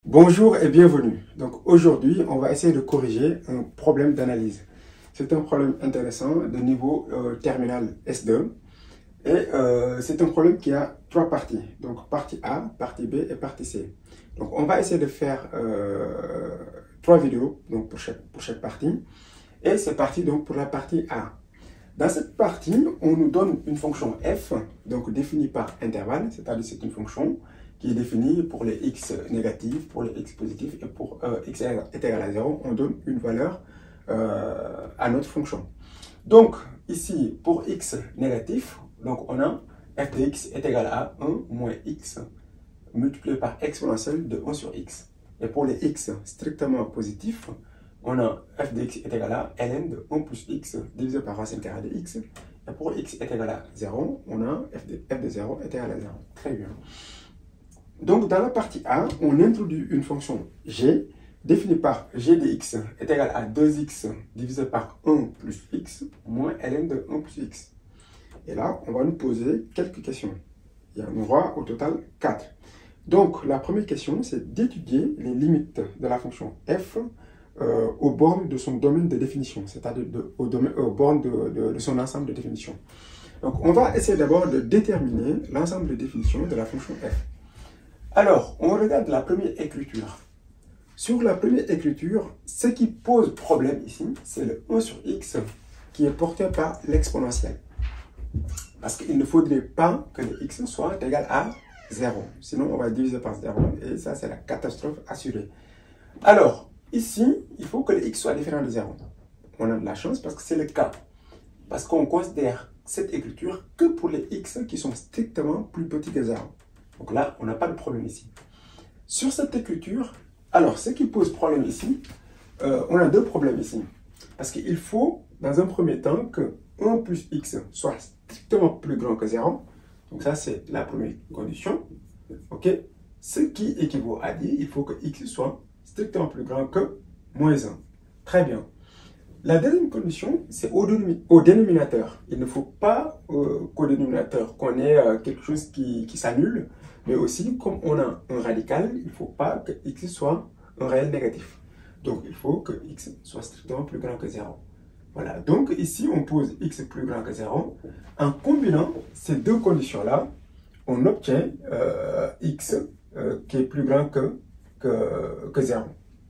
Bonjour et bienvenue. Donc aujourd'hui, on va essayer de corriger un problème d'analyse. C'est un problème intéressant de niveau terminal S2 et c'est un problème qui a trois parties. Donc partie A, partie B et partie C. Donc on va essayer de faire trois vidéos donc pour chaque partie et c'est parti donc pour la partie A. Dans cette partie, on nous donne une fonction f, donc définie par intervalle, c'est-à-dire c'est une fonction qui est définie pour les x négatifs, pour les x positifs, et pour x est égal à 0, on donne une valeur à notre fonction. Donc, ici, pour x négatif, donc on a f de x est égal à 1 moins x multiplié par exponentielle de 1 sur x. Et pour les x strictement positifs, on a f de x est égal à ln de 1 plus x divisé par racine carrée de x. Et pour x est égal à 0, on a f de 0 est égal à 0. Très bien. Donc, dans la partie A, on introduit une fonction g définie par g de x est égal à 2x divisé par 1 plus x moins ln de 1 plus x. Et là, on va nous poser quelques questions. Il y en aura au total 4. Donc, la première question, c'est d'étudier les limites de la fonction f aux bornes de son domaine de définition, c'est-à-dire aux bornes de son ensemble de définition. Donc, on va essayer d'abord de déterminer l'ensemble de définition de la fonction f. Alors, on regarde la première écriture. Sur la première écriture, ce qui pose problème ici, c'est le 1 sur x qui est porté par l'exponentielle. Parce qu'il ne faudrait pas que le x soit égal à 0. Sinon, on va diviser par 0 et ça, c'est la catastrophe assurée. Alors, ici, il faut que le x soit différent de 0. On a de la chance parce que c'est le cas. Parce qu'on considère cette écriture que pour les x qui sont strictement plus petits que 0. Donc là, on n'a pas de problème ici. Sur cette écriture, alors, ce qui pose problème ici, on a deux problèmes ici. Parce qu'il faut, dans un premier temps, que 1 plus x soit strictement plus grand que 0. Donc ça, c'est la première condition. OK? Ce qui équivaut à dire, il faut que x soit strictement plus grand que moins 1. Très bien. La deuxième condition, c'est au dénominateur. Il ne faut pas qu'au dénominateur qu'on ait quelque chose qui s'annule, mais aussi, comme on a un radical, il ne faut pas que x soit un réel négatif. Donc, il faut que x soit strictement plus grand que 0. Voilà. Donc, ici, on pose x plus grand que 0. En combinant ces deux conditions-là, on obtient x qui est plus grand que 0.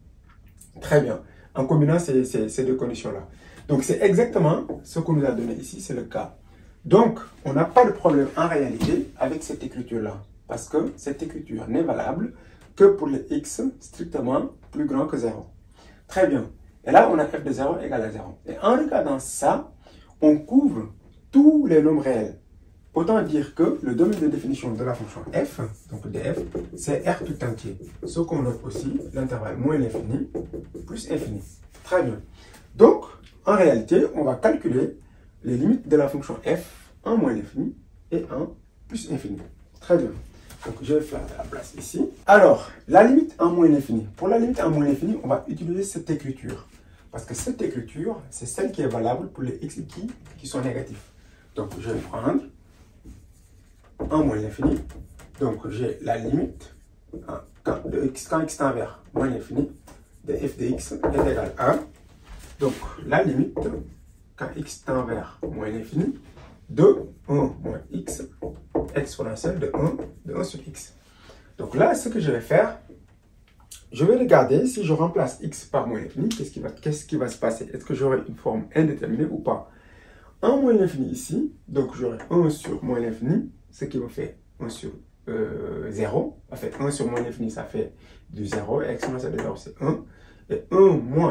Très bien. En combinant ces deux conditions-là. Donc, c'est exactement ce qu'on nous a donné ici, c'est le cas. Donc, on n'a pas de problème en réalité avec cette écriture-là. Parce que cette écriture n'est valable que pour les x strictement plus grand que 0. Très bien. Et là, on a f de 0 égale à 0. Et en regardant ça, on couvre tous les nombres réels. Autant dire que le domaine de définition de la fonction f, donc df, c'est R tout entier. Ce qu'on note aussi, l'intervalle moins l'infini plus infini. Très bien. Donc, en réalité, on va calculer les limites de la fonction f en moins l'infini et en plus infini. Très bien. Donc, je vais faire la place ici. Alors, la limite en moins l'infini. Pour la limite en moins l'infini, on va utiliser cette écriture. Parce que cette écriture, c'est celle qui est valable pour les x qui sont négatifs. Donc, je vais prendre en moins l'infini. Donc, j'ai la limite quand x tend vers moins l'infini de f de x est égal à 1. Donc, la limite quand x tend vers moins l'infini de 1 moins x exponentielle de 1 sur x. Donc là, ce que je vais faire, je vais regarder si je remplace x par moins l'infini, qu'est-ce qui va se passer? Est-ce que j'aurai une forme indéterminée ou pas? 1 moins l'infini ici, donc j'aurai 1 sur moins l'infini, ce qui me fait 1 sur 0. En fait, 1 sur moins l'infini, ça fait du 0, et exponentielle de 0, c'est 1. Et 1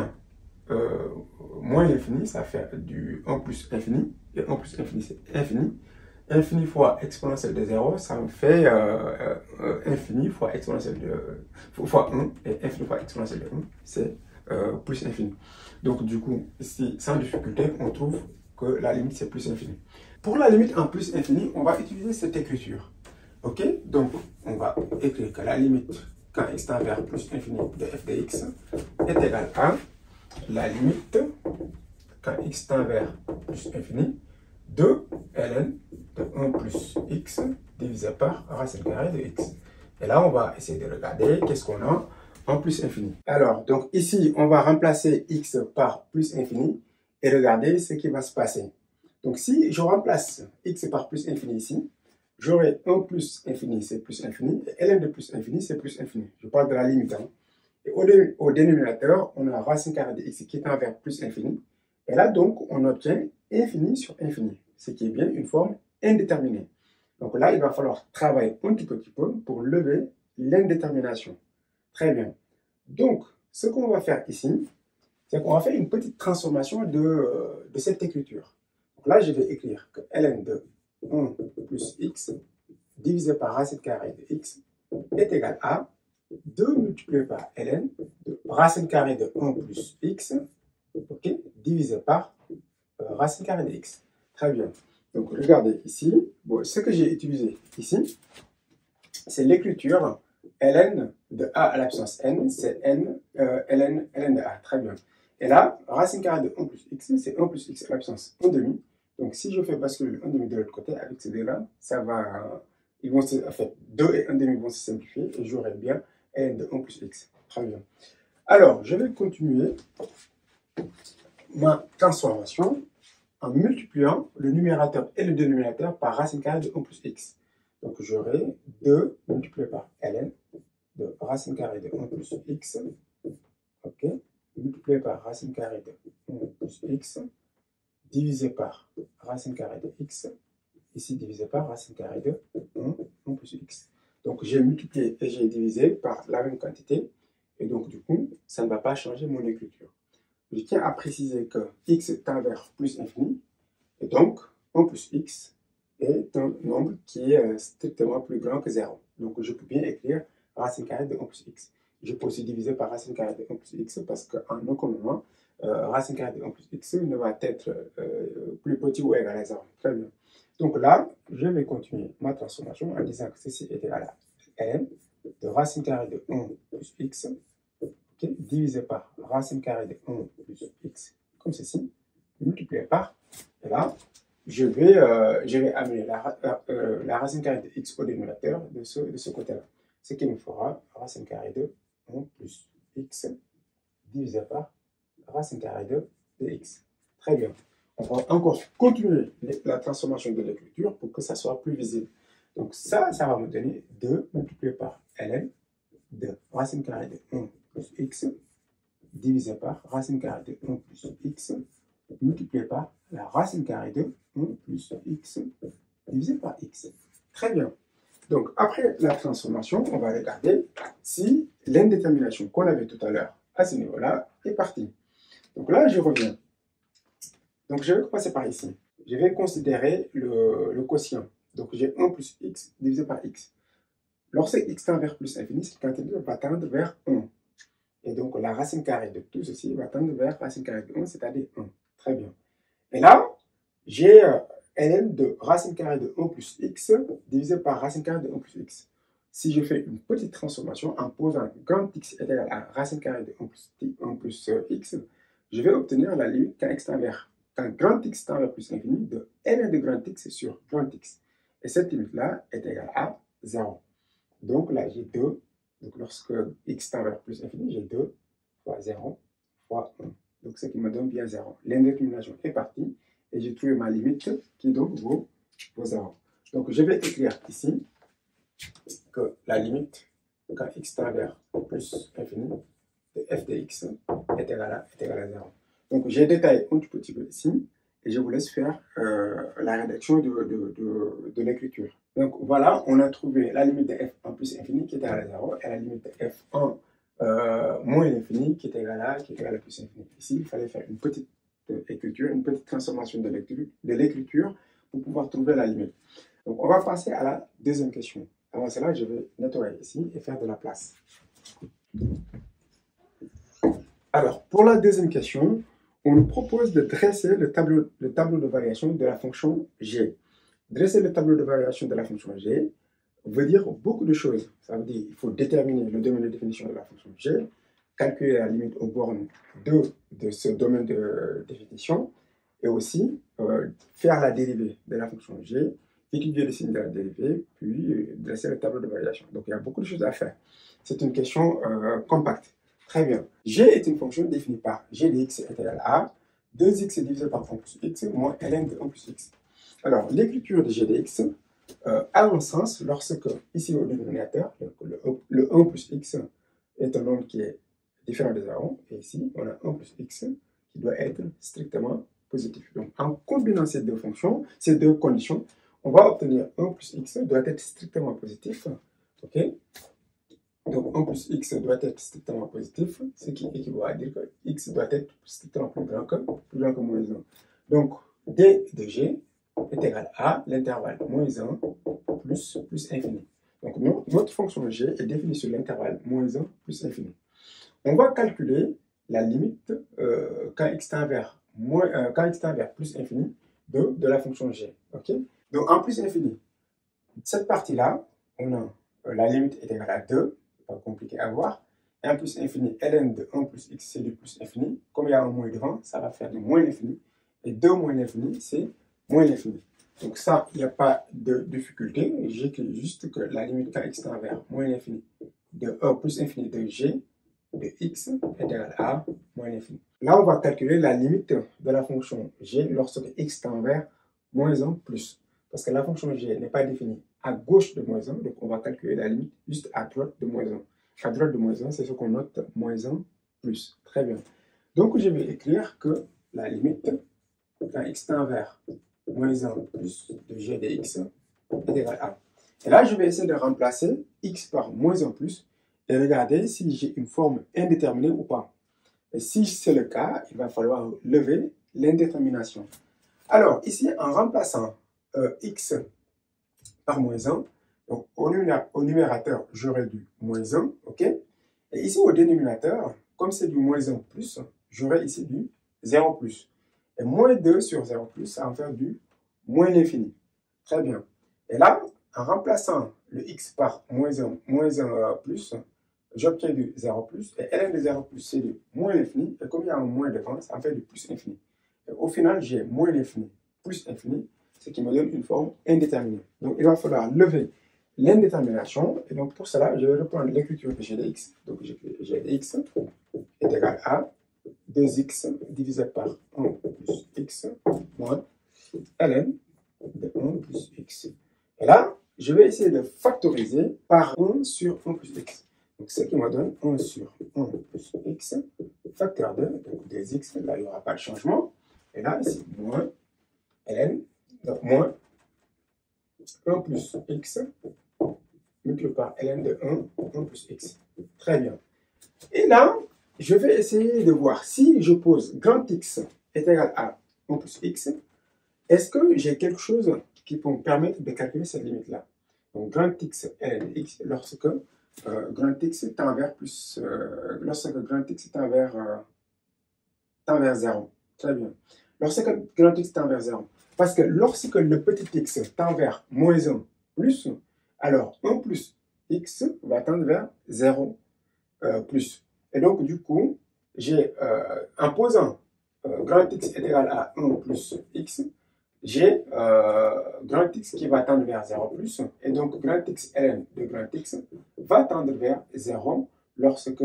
moins l'infini, ça fait du 1 plus infini. Et 1 plus infini, c'est infini. Infini fois exponentielle de 0, ça me fait infini fois exponentielle fois 1. Et infini fois exponentielle de 1, c'est plus infini. Donc, du coup, ici, sans difficulté, on trouve que la limite, c'est plus infini. Pour la limite en plus infini, on va utiliser cette écriture. OK? Donc, on va écrire que la limite quand x tend vers plus infini de f de x est égale à la limite quand x tend vers plus infini de ln de 1 plus x divisé par racine carrée de x. Et là, on va essayer de regarder qu'est-ce qu'on a. en plus infini. Alors, donc ici, on va remplacer x par plus infini et regarder ce qui va se passer. Donc, si je remplace x par plus infini ici, j'aurai 1 plus infini, c'est plus infini, et ln de plus infini, c'est plus infini. Je parle de la limite. Hein. Et au dénominateur, on a racine carrée de x qui tend vers plus infini. Et là, donc, on obtient infini sur infini, ce qui est bien une forme indéterminée. Donc là, il va falloir travailler un tout petit peu pour lever l'indétermination. Très bien. Donc, ce qu'on va faire ici, c'est qu'on va faire une petite transformation de cette écriture. Donc là, je vais écrire que ln de 1 plus x divisé par racine carrée de x est égal à 2 multiplié par ln de racine carrée de 1 plus x, okay, divisé par racine carrée de x. Très bien. Donc, regardez ici, bon, ce que j'ai utilisé ici, c'est l'écriture ln de a à la puissance n, c'est ln de a. Très bien. Et là, racine carrée de 1 plus x, c'est 1 plus x à la puissance 1 demi. Donc, si je fais basculer le 1 demi de l'autre côté, avec ces deux-là, ça va, ils vont se, en fait, 2 et 1 demi vont se simplifier et j'aurai bien ln de 1 plus x. Très bien. Alors, je vais continuer ma transformation en multipliant le numérateur et le dénominateur par racine carrée de 1 plus x. Donc, j'aurai 2 multiplié par ln de racine carrée de 1 plus x, ok, multiplié par racine carrée de 1 plus x, divisé par racine carrée de x, ici divisé par racine carrée de 1 plus x. Donc, j'ai multiplié et j'ai divisé par la même quantité, et donc, du coup, ça ne va pas changer mon écriture. Je tiens à préciser que x tend vers plus infini, et donc 1 plus x est un nombre qui est strictement plus grand que 0. Donc, je peux bien écrire racine carrée de 1 plus x. Je peux aussi diviser par racine carrée de 1 plus x parce qu'en aucun moment, racine carrée de 1 plus x ne va être plus petit ou égal à 0. Très bien. Donc là, je vais continuer ma transformation en disant que ceci est égal à n de racine carrée de 1 plus x, okay, divisé par racine carrée de 1 plus x, comme ceci, multiplié par, et là, je vais amener la racine carrée de x au dénominateur de ce côté-là. Ce qui me fera racine carrée de 1 plus x divisé par racine carrée de x. Très bien. On va encore continuer la transformation de l'écriture pour que ça soit plus visible. Donc ça va me donner 2 multiplié par ln de racine carrée de 1 plus x divisé par racine carrée de 1 plus x multiplié par la racine carrée de 1 plus x divisé par x. Très bien. Donc, après la transformation, on va regarder si l'indétermination qu'on avait tout à l'heure à ce niveau-là est partie. Donc là, je reviens. Donc, je vais passer par ici. Je vais considérer le quotient. Donc, j'ai 1 plus x divisé par x. Lorsque x tend vers plus infini, cette quantité va tendre vers 1. Et donc, la racine carrée de tout ceci va tendre vers racine carrée de 1, c'est-à-dire 1. Très bien. Et là, j'ai ln de racine carrée de 1 plus x divisé par racine carrée de 1 plus x. Si je fais une petite transformation en posant grand x est égal à racine carrée de 1 plus x, je vais obtenir la limite quand grand x tend vers plus infini de ln de grand x sur grand x. Et cette limite-là est égale à 0. Donc là, j'ai 2. Donc lorsque x tend vers plus infini, j'ai 2 fois 0 fois 1. Donc ce qui me donne bien 0. L'indétermination est partie et j'ai trouvé ma limite qui donc vaut 0. Donc je vais écrire ici que la limite quand x tend vers plus infini de f de x est égale à 0. Donc j'ai détaillé un tout petit peu ici et je vous laisse faire la rédaction de l'écriture. Donc voilà, on a trouvé la limite de f en plus infini qui est égale à 0 et la limite de f en moins l'infini qui est égal à plus infini. Ici, il fallait faire une petite écriture, une petite transformation de l'écriture pour pouvoir trouver la limite. Donc, on va passer à la deuxième question. Avant cela, je vais nettoyer ici et faire de la place. Alors, pour la deuxième question, on nous propose de dresser le tableau de variation de la fonction g. Dresser le tableau de variation de la fonction g veut dire beaucoup de choses. Ça veut dire qu'il faut déterminer le domaine de définition de la fonction g, calculer la limite aux bornes de ce domaine de définition, et aussi faire la dérivée de la fonction g, étudier le signe de la dérivée, puis dresser le tableau de variation. Donc il y a beaucoup de choses à faire. c'est une question compacte. Très bien. G est une fonction définie par g de x est égal à 2x divisé par 1 plus x moins ln de 1 plus x. Alors, l'écriture de g de x a un sens lorsque, ici au dénominateur, le 1 plus x est un nombre qui est différent de 0, et ici, on a 1 plus x qui doit être strictement positif. Donc, en combinant ces deux fonctions, ces deux conditions, on va obtenir 1 plus x doit être strictement positif. Ok? Donc, 1 plus x doit être strictement positif, ce qui équivaut à dire que x doit être strictement plus grand que moins 1. Donc, d de g est égal à l'intervalle moins 1 plus infini. Donc, notre fonction g est définie sur l'intervalle moins 1 plus infini. On va calculer la limite quand x tend vers plus infini de la fonction g. Okay? Donc, en plus infini, cette partie-là, on a la limite est égale à 2, pas compliqué à voir. Et en plus infini, ln de 1 plus x, c'est du plus infini. Comme il y a un moins devant, ça va faire du moins l'infini. Et 2 moins l'infini, c'est moins l'infini. Donc ça, il n'y a pas de difficulté. J'écris juste que la limite quand x tend vers moins l'infini de 1 plus infini de g de x est égal à moins l'infini. Là, on va calculer la limite de la fonction g lorsque x tend vers moins 1 plus. Parce que la fonction g n'est pas définie à gauche de moins 1, donc on va calculer la limite juste à droite de moins 1. À droite de moins 1, c'est ce qu'on note moins 1 plus. Très bien. Donc, je vais écrire que la limite quand x tend vers moins 1 plus de g de x est égal à. Et là, je vais essayer de remplacer x par moins 1 plus et regarder si j'ai une forme indéterminée ou pas. Et si c'est le cas, il va falloir lever l'indétermination. Alors, ici, en remplaçant x par moins 1, donc au numérateur, j'aurai du moins 1, ok? Et ici, au dénominateur, comme c'est du moins 1 plus, j'aurai ici du 0 plus. Et moins 2 sur 0 plus, ça va faire du moins l'infini. Très bien. Et là, en remplaçant le x par moins 1 plus, j'obtiens du 0 plus. Et ln de 0 plus, c'est du moins l'infini. Et comme il y a un moins devant, ça en fait du plus infini. Et au final, j'ai moins l'infini plus infini, ce qui me donne une forme indéterminée. Donc, il va falloir lever l'indétermination. Et donc, pour cela, je vais reprendre l'écriture de g de x. Donc, j'écris g de x est égal à 2x divisé par 1 plus x moins ln de 1 plus x. Et là, je vais essayer de factoriser par 1 sur 1 plus x. Donc, ce qui me donne 1 sur 1 plus x, facteur 2, donc 2x, là, il n'y aura pas de changement. Et là, ici, moins ln, donc moins 1 plus x, multiplié par ln de 1 plus x. Très bien. Et là, je vais essayer de voir si je pose grand X est égal à 1 plus X, est-ce que j'ai quelque chose qui peut me permettre de calculer cette limite-là? Donc, grand X est X lorsque grand X tend vers plus, lorsque grand X tend vers 0. Très bien. Lorsque grand X tend vers 0. Parce que lorsque le petit x tend vers moins 1 plus, alors 1 plus x va tendre vers 0 plus. Et donc, du coup, j'ai, en posant grand x est égal à 1 plus x, j'ai grand x qui va tendre vers 0 plus, et donc grand x ln de grand x va tendre vers 0 lorsque,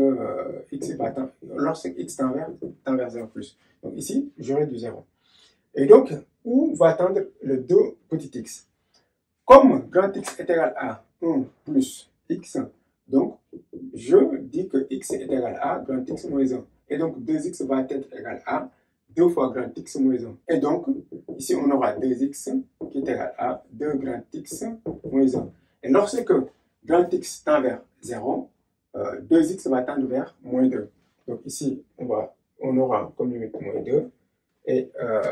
lorsque x tend vers 0 plus. Donc ici, j'aurai du 0. Et donc, où va tendre le 2 petit x? Comme grand x est égal à 1 plus x, donc, je dis que x est égal à grand x moins 1. Et donc, 2x va être égal à 2 fois grand x moins 1. Et donc, ici, on aura 2x qui est égal à 2 grand x moins 1. Et lorsque grand x tend vers 0, 2x va tendre vers moins 2. Donc, ici, on aura comme limite moins 2. Et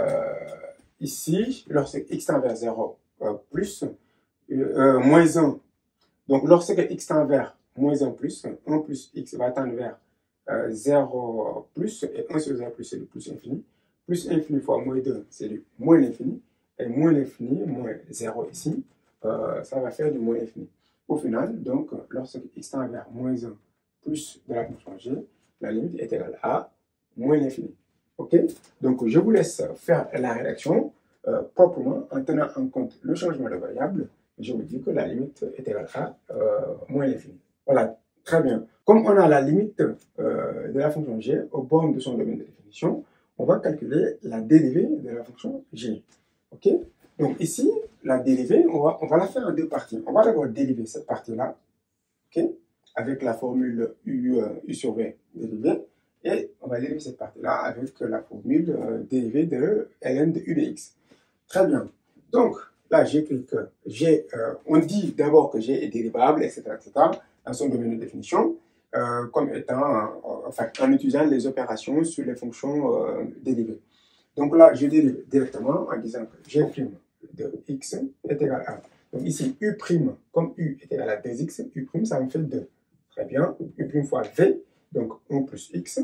ici, lorsque x tend vers 0 plus, moins 1. Donc, lorsque x tend vers moins 1 plus x va tendre vers 0 plus, et 1 sur 0 plus, c'est le plus infini. Plus infini fois moins 2, c'est du moins l'infini. Et moins l'infini, moins 0 ici, ça va faire du moins l'infini. Au final, donc, lorsque x tend vers moins 1 plus de la fonction g, la limite est égale à moins l'infini. OK? Donc, je vous laisse faire la rédaction proprement en tenant en compte le changement de variable. Je vous dis que la limite est égale à moins l'infini. Voilà. Très bien. Comme on a la limite de la fonction g au borne de son domaine de définition, on va calculer la dérivée de la fonction g. OK? Donc ici, la dérivée, on va la faire en deux parties. On va d'abord dériver cette partie-là, OK? Avec la formule u sur v dérivée. Et on va dériver cette partie-là avec la formule dérivée de ln de u de x. Très bien. Donc, là, j'écris que g, on dit d'abord que g est dérivable, etc., dans son domaine de définition, comme étant, enfin, en utilisant les opérations sur les fonctions dérivées. Donc là, je dérive directement en disant que g' de x est égal à 1. Donc ici, u', comme u est égal à 2x, u', ça me fait 2. Très bien. U' fois v, donc 1 plus x,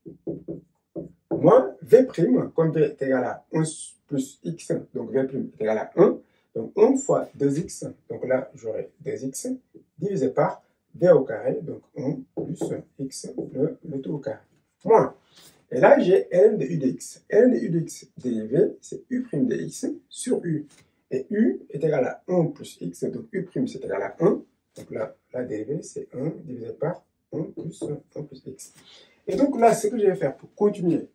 moins v', comme v est égal à 1 plus x, donc v' est égal à 1. Donc 1 fois 2x, donc là, j'aurai 2x, divisé par v au carré, donc 1 plus x, le tout au carré. Moins. Et là, j'ai ln de u de x. ln de u de x dérivé, c'est u' de x sur u. Et u est égal à 1 plus x, donc u' c'est égal à 1. Donc là, la dérivée, c'est 1 divisé par 1 plus x. Et donc là, ce que je vais faire pour continuer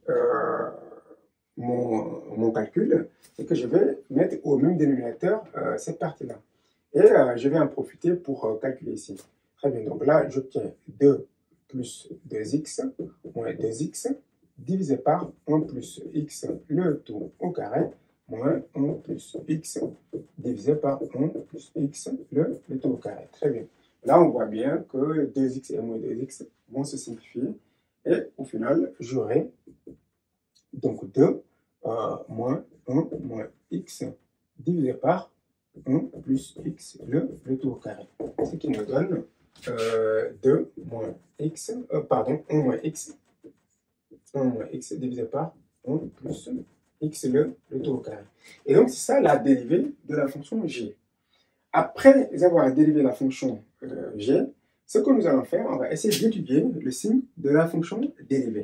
mon calcul, c'est que je vais mettre au même dénominateur cette partie-là. Et je vais en profiter pour calculer ici. Très bien, donc là, j'obtiens 2 plus 2x moins 2x divisé par 1 plus x le tout au carré moins 1 plus x divisé par 1 plus x le tout au carré. Très bien. Là, on voit bien que 2x et moins 2x vont se simplifier. Et au final, j'aurai donc 2 moins 1 moins x divisé par 1 plus x le tout au carré. Ce qui nous donne 2 moins x, pardon, 1 moins x. 1 moins x divisé par 1 plus x le tout au carré. Et donc, c'est ça la dérivée de la fonction g. Après avoir dérivé la fonction g, ce que nous allons faire, on va essayer d'étudier le signe de la fonction dérivée.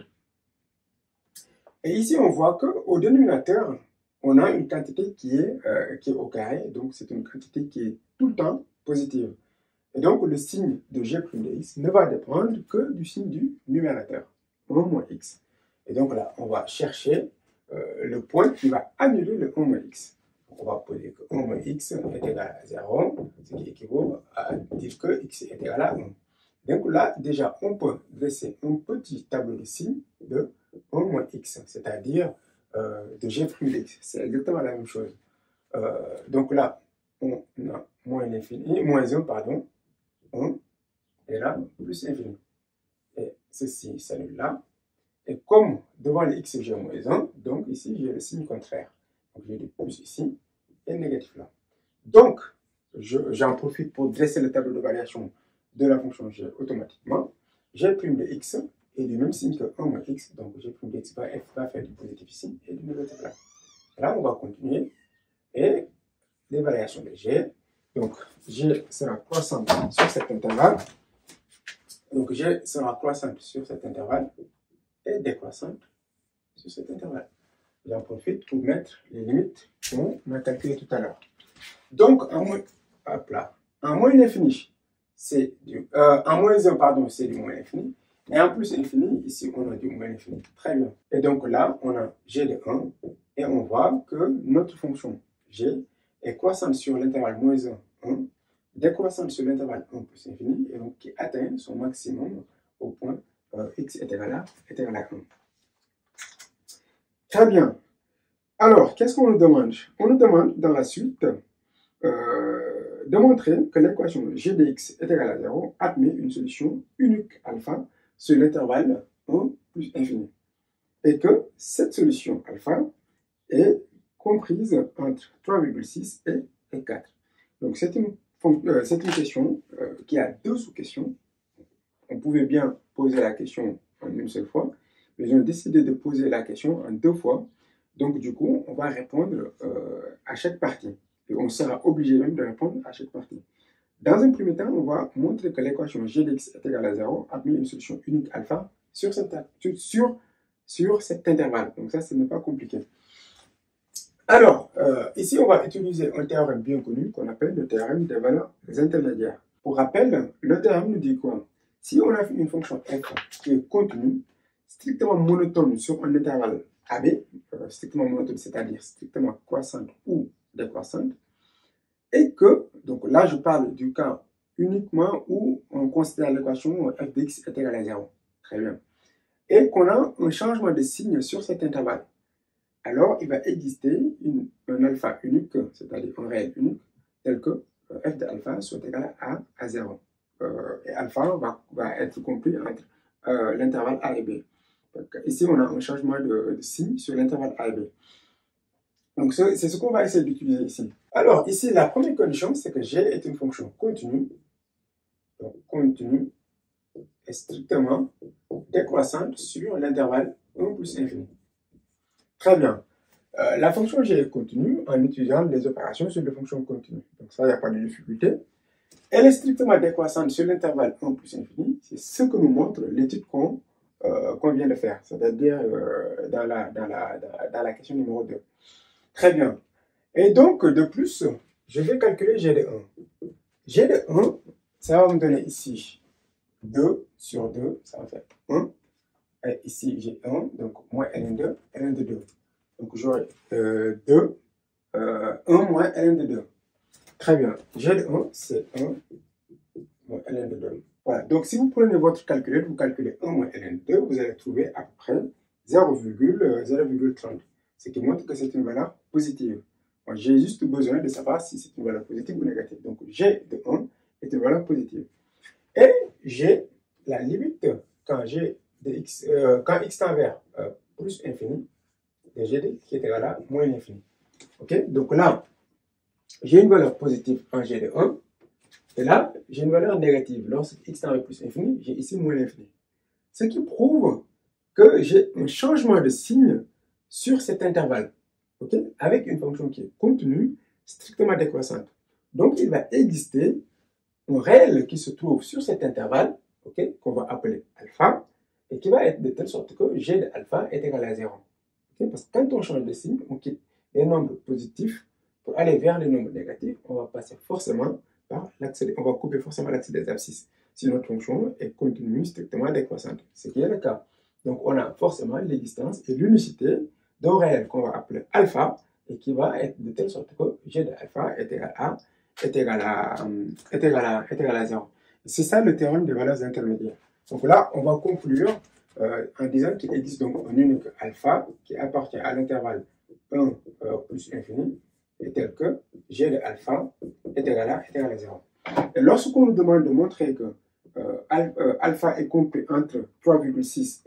Et ici, on voit qu'au dénominateur, on a une quantité qui est au carré, donc c'est une quantité qui est tout le temps positive. Et donc, le signe de g' de x ne va dépendre que du signe du numérateur, 1 moins x. Et donc là, on va chercher le point qui va annuler le 1 moins x. On va poser que 1 moins x est égal à 0, ce qui équivaut à dire que x est égal à 1. Donc là, déjà, on peut dresser un petit tableau de signes de 1 moins x, c'est-à-dire de g' de x. C'est exactement la même chose. Donc là, on a moins 1, pardon, 1, et là, plus l'infini. Et ceci s'annule là. Et comme devant les x, j'ai moins 1, donc ici, j'ai le signe contraire. Donc j'ai du plus ici et le négatif là. Donc, j'en profite pour dresser le tableau de variation de la fonction g automatiquement. G' de x est du même signe que 1 moins x, donc g' de x va faire du positif ici et du négatif là. Là, on va continuer. Et les variations de g, donc g sera croissante sur cet intervalle. Donc g sera croissante sur cet intervalle et décroissante sur cet intervalle. J'en profite pour mettre les limites qu'on a calculées tout à l'heure. Donc, en moins l'infini, c'est du... en moins 1, pardon, c'est du moins l'infini. Et en plus l'infini, ici, on a du moins l'infini. Très bien. Et donc là, on a g de 1. Et on voit que notre fonction g est croissante sur l'intervalle moins 1, 1, décroissante sur l'intervalle 1 plus infini, et donc qui atteint son maximum au point x est égal à 1. Très bien. Alors, qu'est-ce qu'on nous demande? On nous demande dans la suite de montrer que l'équation g de x est égale à 0 admet une solution unique alpha sur l'intervalle 1 plus infini. Et que cette solution alpha est comprise entre 3,6 et 4. Donc, c'est une question qui a deux sous-questions. On pouvait bien poser la question en une seule fois, mais ont décidé de poser la question en deux fois. Donc, du coup, on va répondre à chaque partie. Et on sera obligé même de répondre à chaque partie. Dans un premier temps, on va montrer que l'équation g de x est égale à 0 admet une solution unique alpha sur cet intervalle. Donc ça, ce n'est pas compliqué. Alors, ici, on va utiliser un théorème bien connu qu'on appelle le théorème des valeurs intermédiaires. Pour rappel, le théorème nous dit quoi? Si on a une fonction f qui est continue, strictement monotone sur un intervalle AB, strictement monotone, c'est-à-dire strictement croissante ou décroissante, et que, donc là je parle du cas uniquement où on considère l'équation f de x est égal à 0. Très bien. Et qu'on a un changement de signe sur cet intervalle. Alors, il va exister un alpha unique, c'est-à-dire un réel unique, tel que f de alpha soit égal à 0. Et alpha va être compris entre l'intervalle A et B. Donc, ici, on a un changement de signe sur l'intervalle A et B. Donc, c'est ce qu'on va essayer d'utiliser ici. Alors, ici, la première condition, c'est que g est une fonction continue. Donc, continue est strictement décroissante sur l'intervalle 1 plus infini. Très bien. La fonction g est continue en utilisant les opérations sur les fonctions continues. Donc ça, il n'y a pas de difficulté. Elle est strictement décroissante sur l'intervalle 1 plus infini. C'est ce que nous montre l'étude qu'on vient de faire, c'est-à-dire dans la question numéro 2. Très bien. Et donc, de plus, je vais calculer g de 1. G de 1, ça va me donner ici 2 sur 2, ça va faire 1. Et ici, j'ai 1, donc moins ln de 2. Donc j'aurai 2, 1 moins ln de 2. Très bien. G de 1, c'est 1 moins ln de 2. Voilà. Donc si vous prenez votre calculette, vous calculez 1 moins ln de 2, vous allez trouver à peu près 0,30. Ce qui montre que c'est une valeur positive. J'ai juste besoin de savoir si c'est une valeur positive ou négative. Donc G de 1 est une valeur positive. Et j'ai la limite quand G de x, quand x tend vers plus infini, de g de qui est égal à moins l'infini. Ok? Donc là, j'ai une valeur positive en g de 1. Et là, j'ai une valeur négative. Lorsque x tend vers plus infini, j'ai ici moins l'infini. Ce qui prouve que j'ai un changement de signe sur cet intervalle. Ok? Avec une fonction qui est continue, strictement décroissante. Donc, il va exister un réel qui se trouve sur cet intervalle, okay, qu'on va appeler alpha, et qui va être de telle sorte que g de alpha est égal à 0. Okay? Parce que quand on change de signe, on quitte les nombres positifs pour aller vers les nombres négatifs, on va passer forcément par l'axe, on va couper forcément l'axe des abscisses si notre fonction est continue strictement décroissante, ce qui est le cas. Donc on a forcément l'existence et l'unicité d'un réel qu'on va appeler alpha et qui va être de telle sorte que g de alpha est égal à 0. C'est ça le théorème des valeurs intermédiaires. Donc là, on va conclure en disant qu'il existe donc un unique alpha qui appartient à l'intervalle 1 plus infini, et tel que g de alpha est égal à 0. Et lorsqu'on nous demande de montrer que alpha est compris entre 3,6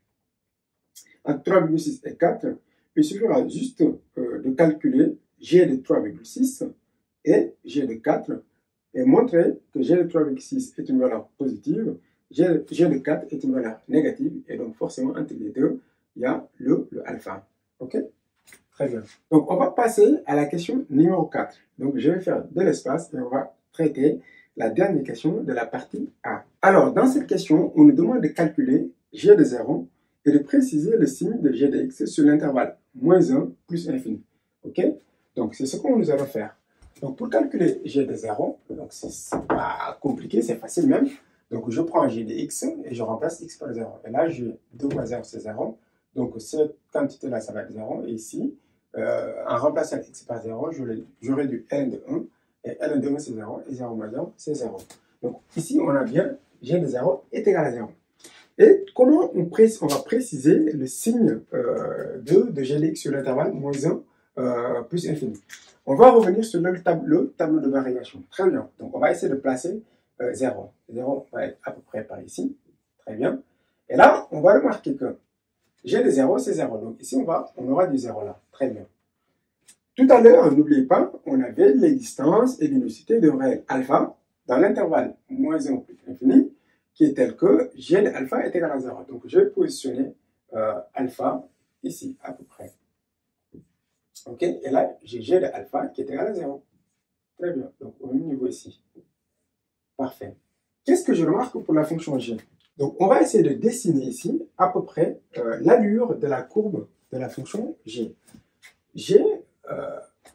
et 4, il suffira juste de calculer g de 3,6 et g de 4 et montrer que g de 3,6 est une valeur positive, g de 4 est une valeur négative, et donc forcément entre les deux, il y a le alpha. Ok? Très bien. Donc on va passer à la question numéro 4. Donc je vais faire de l'espace et on va traiter la dernière question de la partie A. Alors dans cette question, on nous demande de calculer g de 0 et de préciser le signe de g de x sur l'intervalle moins 1 plus infini. Ok? Donc c'est ce que nous allons faire. Donc pour calculer g de 0, donc c'est pas compliqué, c'est facile même. Donc je prends g de x et je remplace x par 0. Et là, j'ai 2 fois 0, c'est 0. Donc cette quantité-là, ça va être 0. Et ici, en remplaçant x par 0, j'aurai du ln de 1. Et ln de 1, c'est 0. Et 0 moins 0, c'est 0. Donc ici, on a bien g de 0 est égal à 0. Et comment on va préciser le signe de g de x sur l'intervalle moins 1 plus infini? On va revenir sur le tableau de variation. Très bien. Donc, on va essayer de placer 0. 0 va être à peu près par ici. Très bien. Et là, on va remarquer que g de 0, c'est 0. Donc, ici, on aura du 0 là. Très bien. Tout à l'heure, n'oubliez pas, on avait l'existence et l'unicité d'un réel alpha dans l'intervalle moins 1 plus infini, qui est tel que g de alpha est égal à 0. Donc, je vais positionner alpha ici, à peu près. Ok, et là, j'ai g de alpha qui est égal à 0. Très bien, donc au même niveau ici. Parfait. Qu'est-ce que je remarque pour la fonction g? Donc, on va essayer de dessiner ici à peu près l'allure de la courbe de la fonction g. G,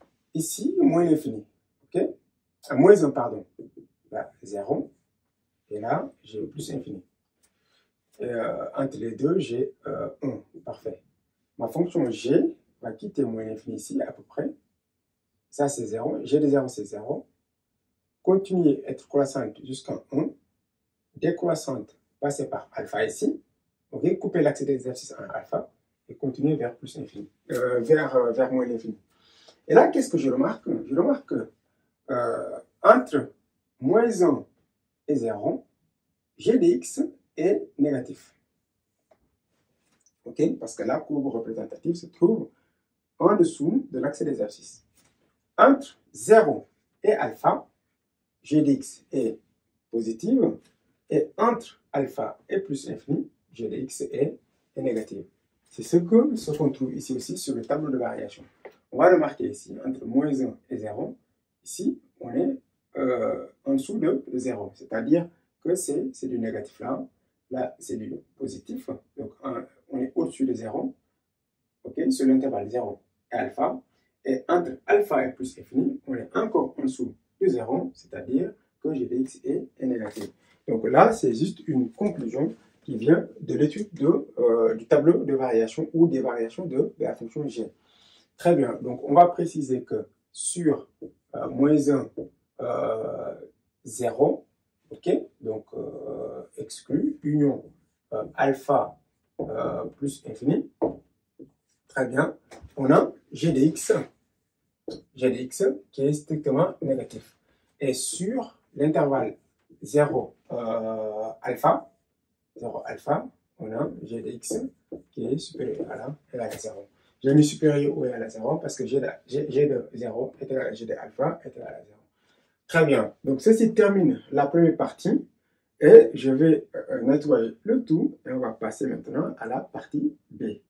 ici, moins l'infini. Ok, moins 1, pardon. Là, 0. Et là, j'ai plus infini. Et, entre les deux, j'ai 1. Parfait. Ma fonction g va quitter moins l'infini ici, à peu près. Ça, c'est 0. G de 0, c'est 0. Continuer à être croissante jusqu'à 1. Décroissante, passer par alpha ici. OK, couper l'accès des exercices en alpha et continuer vers plus infini, vers moins l'infini. Et là, qu'est-ce que je remarque? Je remarque que entre moins 1 et 0, g de x est négatif. OK, parce que la courbe représentative se trouve en dessous de l'axe des abscisses. Entre 0 et alpha, g de x est positive, et entre alpha et plus infini, g de x est négative. C'est ce qu'on trouve ici aussi sur le tableau de variation. On va remarquer ici, entre moins 1 et 0, ici, on est en dessous de 0, c'est-à-dire que c'est du négatif là, là c'est du positif, donc on est au-dessus de 0, okay, sur l'intervalle 0 et alpha, et entre alpha et plus infini, on est encore en dessous de 0, c'est-à-dire que g de x est négatif. Donc là, c'est juste une conclusion qui vient de l'étude du tableau de variation ou des variations de la fonction g. Très bien, donc on va préciser que sur moins 1, 0, ok, donc exclu, union alpha plus infini, très bien, on a g de x qui est strictement négatif. Et sur l'intervalle 0 alpha, on a g de x qui est supérieur à égal à 0. J'ai mis supérieur ou égal à 0 parce que g de 0 est égal à g de alpha est égal à 0. Très bien. Donc, ceci termine la première partie et je vais nettoyer le tout et on va passer maintenant à la partie B.